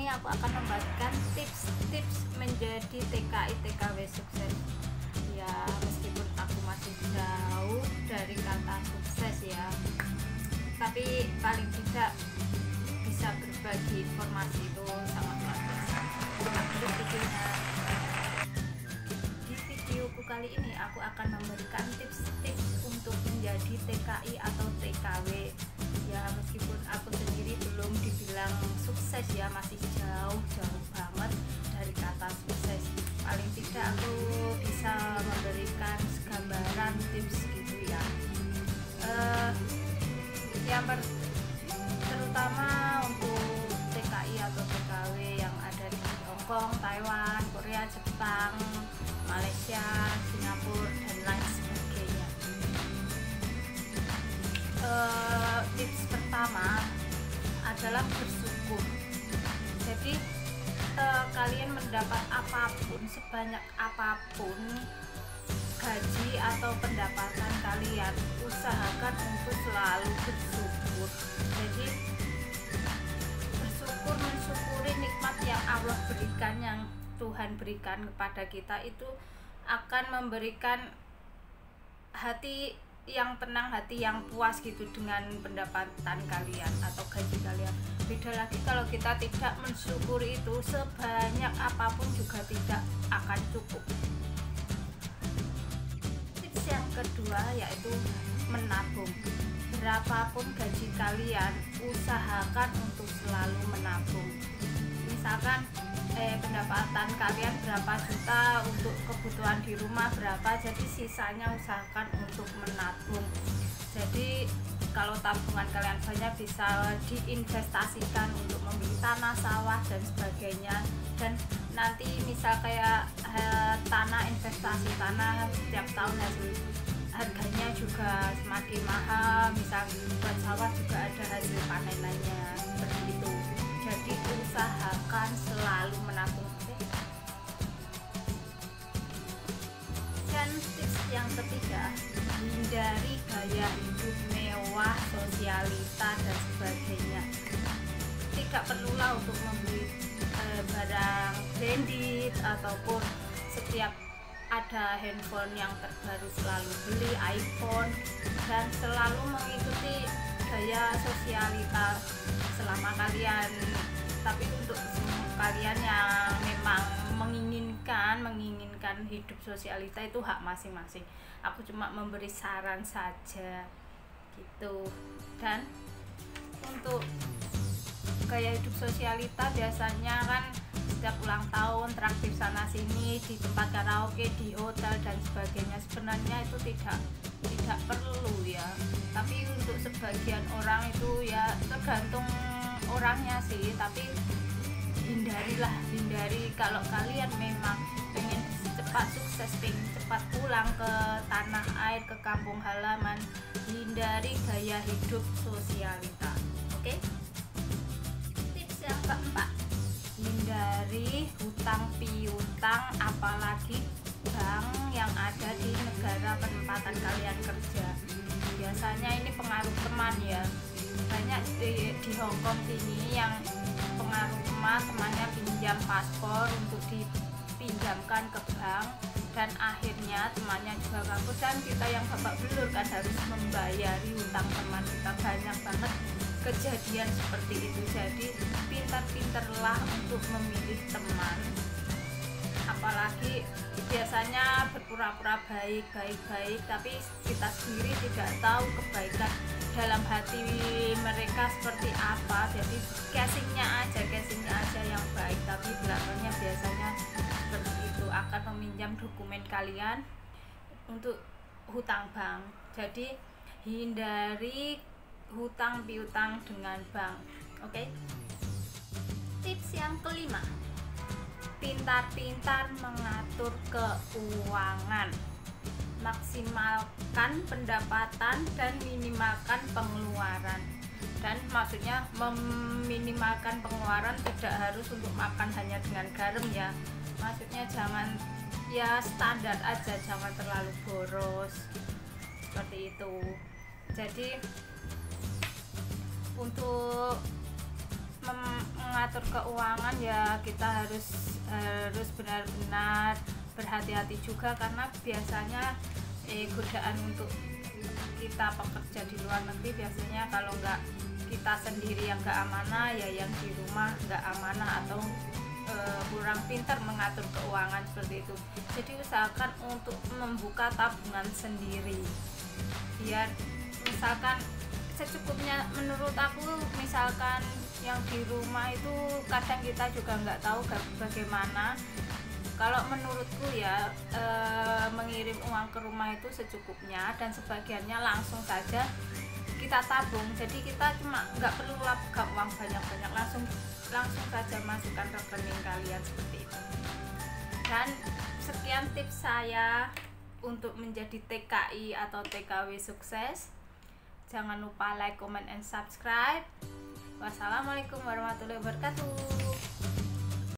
aku akan membagikan tips-tips menjadi TKI TKW sukses. Ya, meskipun aku masih jauh dari kata sukses ya, tapi paling tidak bisa berbagi informasi itu sangat luar biasa. Lanjut videonya. Di videoku kali ini aku akan memberikan tips-tips untuk menjadi TKI atau TKW. Ya, meskipun aku sendiri belum dibilang sukses ya, masih jauh banget dari kata sukses. Paling tidak aku bisa memberikan gambaran tips gitu ya. Terutama untuk TKI atau TKW yang ada di Hong Kong, Taiwan, Korea, Jepang, Malaysia, Singapura, dan lain sebagainya. Tips pertama adalah bersyukur. Jadi kalian mendapat apapun, sebanyak apapun gaji atau pendapatan kalian, usahakan untuk selalu bersyukur. Jadi bersyukur, mensyukuri nikmat yang Allah berikan, yang Tuhan berikan kepada kita, itu akan memberikan hati yang tenang, hati yang puas gitu dengan pendapatan kalian atau gaji kalian. Beda lagi kalau kita tidak mensyukuri itu, sebanyak apapun juga tidak akan cukup. Tips yang kedua yaitu menabung. Berapapun gaji kalian, usahakan untuk selalu menabung. Misalkan pendapatan kalian berapa juta, untuk kebutuhan di rumah berapa, jadi sisanya usahakan untuk menabung. Jadi kalau tabungan kalian banyak, bisa diinvestasikan untuk membeli tanah, sawah, dan sebagainya. Dan nanti misal kayak tanah, investasi tanah setiap tahun harganya juga semakin mahal, misal buat sawah juga ada hasil panenannya, seperti itu. Jadi usahakan selalu menabung. Dan tips yang ketiga, hindari gaya hidup mewah, sosialita, dan sebagainya. Tidak perlulah untuk membeli barang branded ataupun setiap ada handphone yang terbaru selalu beli iPhone, dan selalu mengikuti gaya sosialita selama kalian. Tapi untuk kalian yang memang menginginkan hidup sosialita, itu hak masing-masing. Aku cuma memberi saran saja gitu. Dan untuk gaya hidup sosialita biasanya kan setiap ulang tahun traktir sana sini di tempat karaoke, di hotel, dan sebagainya. Sebenarnya itu tidak perlu ya, tapi untuk sebagian orang itu ya tergantung orangnya sih. Tapi hindari kalau kalian memang pengen cepat sukses, pengen cepat pulang ke tanah air, ke kampung halaman, hindari gaya hidup sosialita. Oke? Tips yang keempat, hindari hutang piutang, apalagi bank yang ada di negara penempatan kalian kerja. Biasanya ini pengaruh teman ya, banyak di Hong Kong sini yang pengaruh temannya pinjam paspor untuk dipinjamkan ke bank, dan akhirnya temannya juga kabur, dan kita yang babak belur kan harus membayari hutang teman kita. Banyak banget kejadian seperti itu. Jadi pintar-pintarlah untuk memilih teman, apalagi biasanya berpura-pura baik, tapi kita sendiri tidak tahu kebaikan dalam hati mereka seperti apa. Jadi casingnya aja yang baik, tapi belakangnya biasanya seperti itu, akan meminjam dokumen kalian untuk hutang bank. Jadi hindari hutang piutang dengan bank. Oke? Tips yang kelima, pintar-pintar mengatur keuangan. Maksimalkan pendapatan dan minimalkan pengeluaran. Dan maksudnya meminimalkan pengeluaran tidak harus untuk makan hanya dengan garam ya. Maksudnya jangan ya standar aja, jangan terlalu boros seperti itu. Jadi untuk mengatur keuangan ya kita harus benar-benar berhati-hati juga, karena biasanya godaan untuk kita pekerja di luar negeri biasanya kalau nggak kita sendiri yang nggak amanah ya yang di rumah nggak amanah atau kurang pintar mengatur keuangan seperti itu. Jadi usahakan untuk membuka tabungan sendiri biar misalkan secukupnya. Menurut aku misalkan yang di rumah itu kadang kita juga nggak tahu bagaimana. Kalau menurutku ya mengirim uang ke rumah itu secukupnya dan sebagiannya langsung saja kita tabung. Jadi kita cuma nggak perlu lapkan uang banyak-banyak, langsung saja masukkan rekening kalian seperti itu. Dan sekian tips saya untuk menjadi TKI atau TKW sukses. Jangan lupa like, comment, and subscribe. Wassalamualaikum warahmatullahi wabarakatuh.